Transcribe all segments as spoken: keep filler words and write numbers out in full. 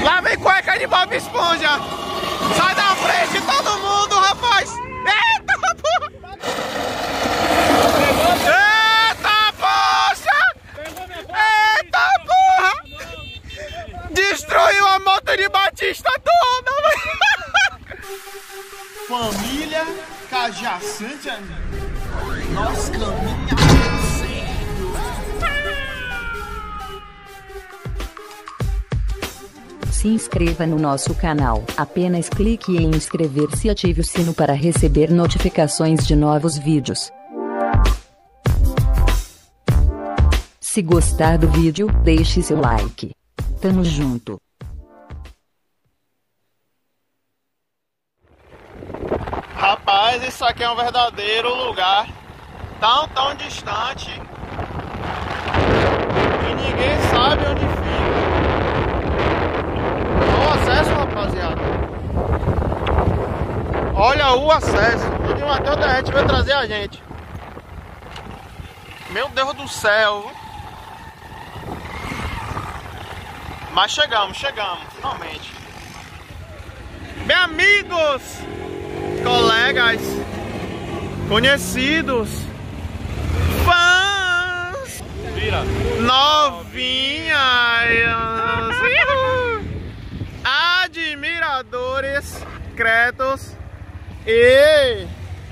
Lá vem cueca de Bob Esponja. Sai da frente todo mundo, rapaz. Eita, porra. Eita, poxa. Eita, porra. Destruiu a moto de Batista toda. Família Cajaçante, nós caminhamos cedo. Se inscreva no nosso canal. Apenas clique em inscrever-se e ative o sino para receber notificações de novos vídeos. Se gostar do vídeo, deixe seu like. Tamo junto. Rapaz, isso aqui é um verdadeiro lugar tão, tão distante que ninguém sabe onde fica. Olha o acesso, rapaziada. Olha o acesso. O de Matheus Derrete veio trazer a gente. Meu Deus do céu. Mas chegamos, chegamos, finalmente. Bem, amigos, colegas, conhecidos, fãs, Vira. novinhas, admiradores, cretos e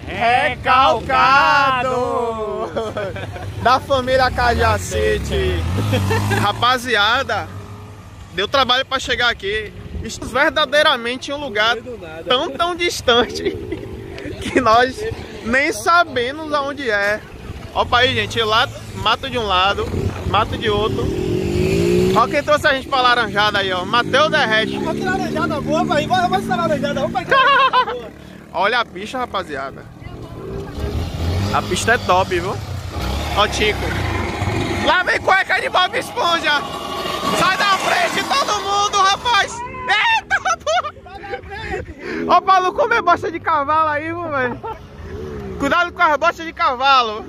recalcado da família Cajacete. Rapaziada, deu trabalho para chegar aqui. Estamos verdadeiramente em um lugar tão, tão distante que nós nem sabemos aonde é. Opa aí, gente, lá, mato de um lado, mato de outro. Ó quem trouxe a gente pra Laranjada aí, ó, Matheus Derrete. Olha que laranjada boa, vai, vai essa laranjada, vamos pegar laranjada boa. Olha a pista, rapaziada. A pista é top, viu? Ó, Tico. Lá vem cueca de Bob Esponja. Sai da frente todo mundo, rapaz. Eita, porra. Ó, pra não comer bosta de cavalo aí, velho. Cuidado com as bostas de cavalo.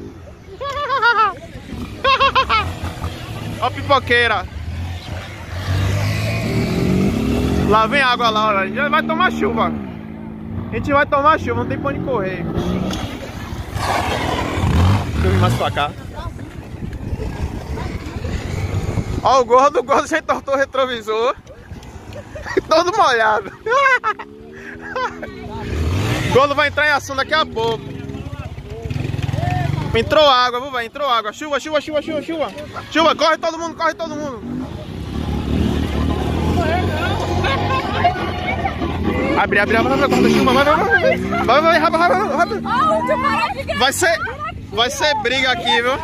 Ó, pipoqueira. Lá vem água lá, olha. A gente vai tomar chuva. A gente vai tomar chuva, não tem pra onde correr. Deixa eu vir mais pra cá. Ó o gordo, o gordo já entortou o retrovisor. Todo molhado. O gordo vai entrar em ação daqui a pouco. Entrou água, viu, velho? Entrou água. Chuva, chuva, chuva, chuva, chuva. Chuva, corre todo mundo, corre todo mundo. Abre, abre, abre, abre, abre, chuva, vai, vai, vai. Vai, vai, rápido, rápido, rápido. Vai ser, vai ser briga aqui, viu?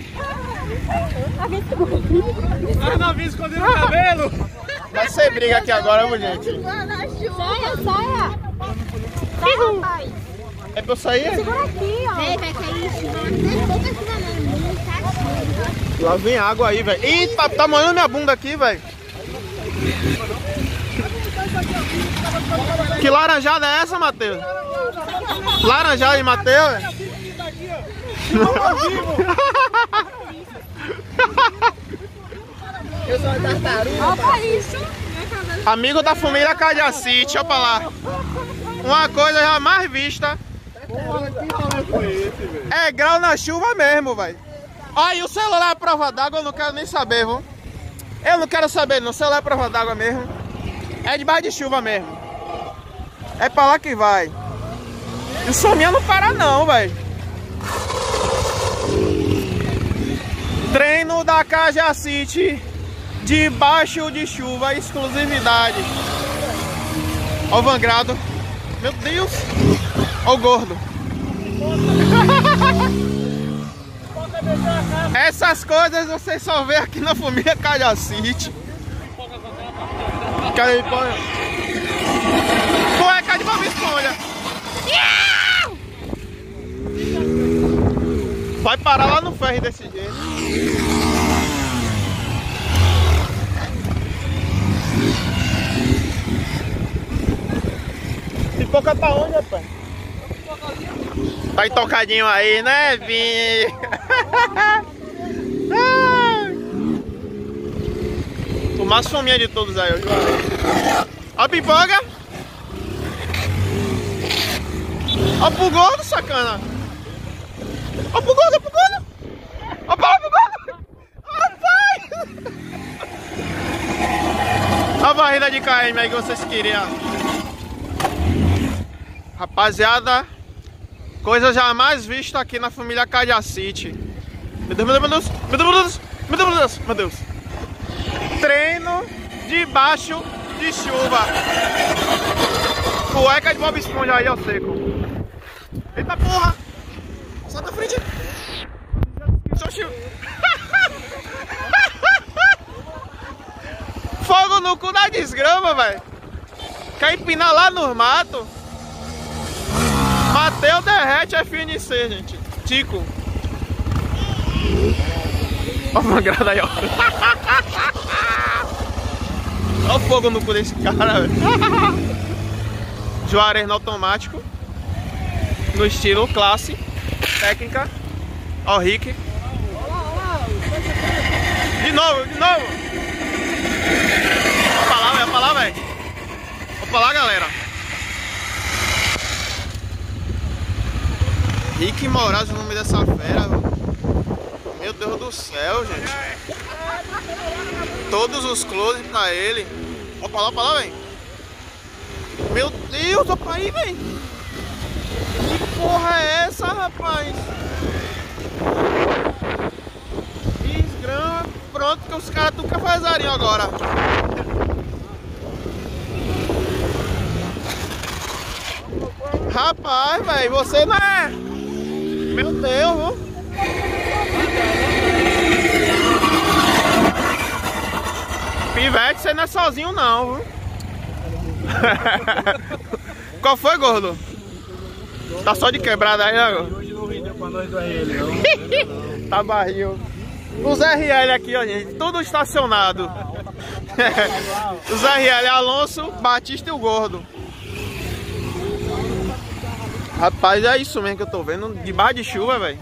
As novinhas escondendo o cabelo. Vai ser briga aqui agora, viu, gente? Saia, saia. Sai, rapaz. É pra eu sair? Segura aqui, ó. Vem, vai cair em cima. Lá vem água aí, velho. Ih, tá, tá molhando minha bunda aqui, velho. Que laranjada é essa, Matheus? Laranjada de Matheus? Eu sou uma tartaruga. Olha isso. Amigo da família Cajacete, olha pra lá. Uma coisa jamais vista. É grau na chuva mesmo, velho. Olha, e o celular é prova d'água, eu não quero nem saber, viu? Eu não quero saber, não. O celular é prova d'água mesmo. É debaixo de chuva mesmo. É pra lá que vai. E o soninho não para não, velho. Treino da Cajacete debaixo de chuva, exclusividade. Ó o Vangrado. Meu Deus. Ó o gordo. Essas coisas vocês só vê aqui na família Cajacete. Cadê? Cueca de Bob Esponja. Vai parar lá no ferro desse jeito. Pipoca tá onde, rapaz? Tá intocadinho aí, né, Vini? O Mais fominha de todos aí, o Juarez. Ó a pipoca. Ó pro gordo, sacana. Ó pro gordo, ó pro gordo. Ó pro gordo. Rapaz. A barriga de K M aí que vocês queriam. Rapaziada, coisa jamais vista aqui na família Cajacite. Meu Deus, meu Deus, meu Deus, meu Deus, meu Deus, meu Deus, meu Deus. Treino debaixo de chuva. Cueca de Bob Esponja aí, ó, seco. Eita porra! Sai da frente! Fogo no cu da desgrama, velho! Quer empinar lá no mato? Mateus derrete F N C, gente. Tico. Ó a mangrada aí, ó. Olha o fogo no cu desse cara, velho. Juarez no automático. No estilo classe. Técnica. Ó o Rick. De novo, de novo. Ó pra lá, velho. Ó pra lá, velho. Ó pra lá, galera. Rick Moraes, o nome dessa fera, velho. Meu Deus do céu, gente. Todos os close pra ele. Ó pra lá, ó pra lá, velho. Meu Deus, ó pra aí, velho. Que porra é essa, rapaz? Desgrama. Pronto, que os caras tudo cafezariam agora. Rapaz, velho, você não é... Meu Deus, viu? Pivete, você não é sozinho não, viu? Qual foi, gordo? Tá só de quebrada aí, né, gordo? Hoje não rendeu pra nós do R L, não. Tá barril. Os R L aqui, ó, gente, tudo estacionado. Os R L, Alonso, Batista e o gordo. Rapaz, é isso mesmo que eu tô vendo, debaixo de chuva, velho.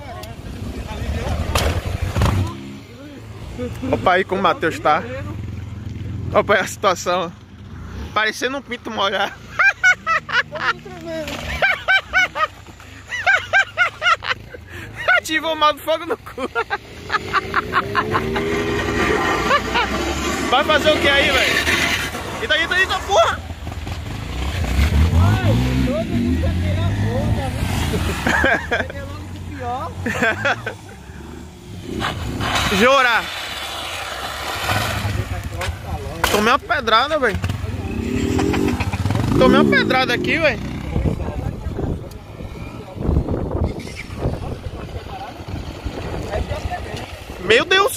Opa aí como o Matheus tá. Opa aí a situação. Parecendo um pinto molhado. Ativou o mal do fogo no cu. Vai fazer o que aí, velho? Eita, eita, eita, porra! Todo mundo quer pegar a conta, né? Pior. Jura! Tomei uma pedrada, velho. Tomei uma pedrada aqui, velho. Meu Deus!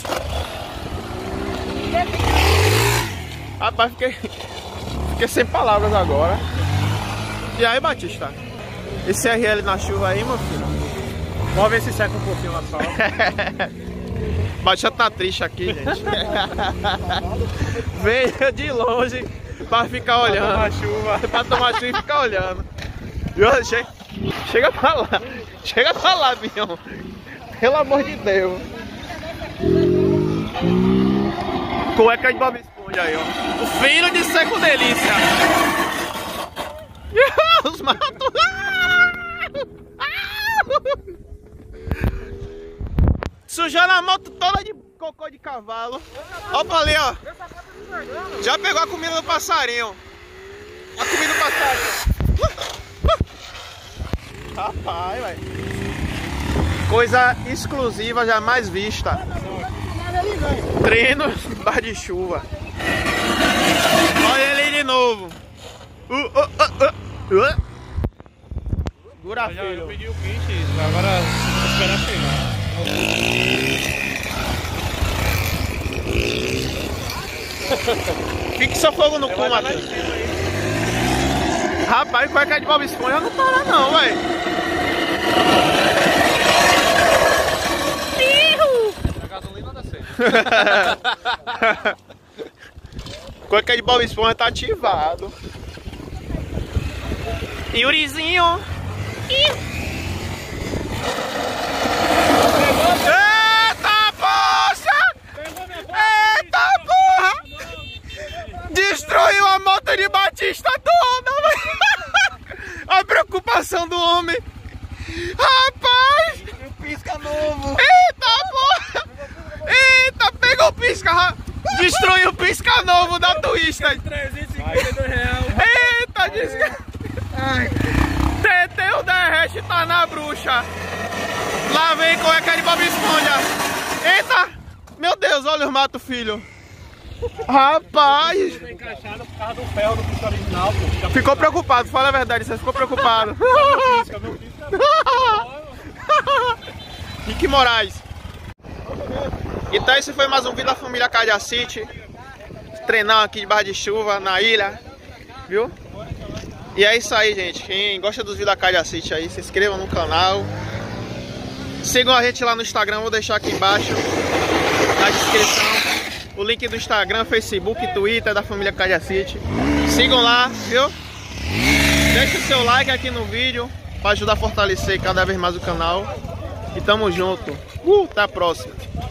Rapaz, fiquei, fiquei sem palavras agora. E aí, Batista? Esse R L na chuva aí, meu filho? Vamos ver se seca um pouquinho lá só. Batista tá triste aqui, gente. Veio de longe pra ficar olhando. Pra tomar chuva. Pra tomar chuva e ficar olhando. Chega, chega pra lá. Chega pra lá, Bião. Pelo amor de Deus. Cueca de Bob Esponja aí, ó. O filho de Seco Delícia. Os matos. Sujando a moto toda de cocô de cavalo. Opa ali, ó. Já pegou a comida do passarinho. A comida do passarinho. Rapaz, velho. Coisa exclusiva, jamais vista. Treino bar de chuva. Olha ele de novo. Uh, uh, uh, uh. Uh. Segura, Eu, já, filho. eu pedi o kit, agora esperar chegar. Fique só fogo no cu, Matheus. Rapaz, cueca de Bob Esponja não para não, velho. A gasolina dá certo. Cueca de Bob Esponja tá ativado. Yurizinho. Eita, poxa! Eita, porra! a moto de Batista toda. A preocupação do homem. Rapaz! Pisca novo. Eita, porra! Eita, pegou o pisca. Destruiu o pisca novo da Twister. trezentos e cinquenta e dois reais. Eita, desgraça. Teteu derrete, tá na bruxa. Lá vem cueca de Bob Esponja. Eita! Meu Deus, olha os matos, filho. Rapaz! Tá encaixado por causa do ferro do pisca original, pô. Ficou preocupado, fala a verdade, você ficou preocupado. Pisca, meu pisca. Rick Moraes. Então esse foi mais um vídeo da família Cajacite. Treinar aqui debaixo de chuva, na ilha. Viu? E é isso aí, gente. Quem gosta dos vídeos da Cajacite aí, se inscreva no canal. Sigam a gente lá no Instagram, vou deixar aqui embaixo na descrição o link do Instagram, Facebook, Twitter da família Cajacite. Sigam lá, viu? Deixe o seu like aqui no vídeo para ajudar a fortalecer cada vez mais o canal. E tamo junto. Uh, até a próxima.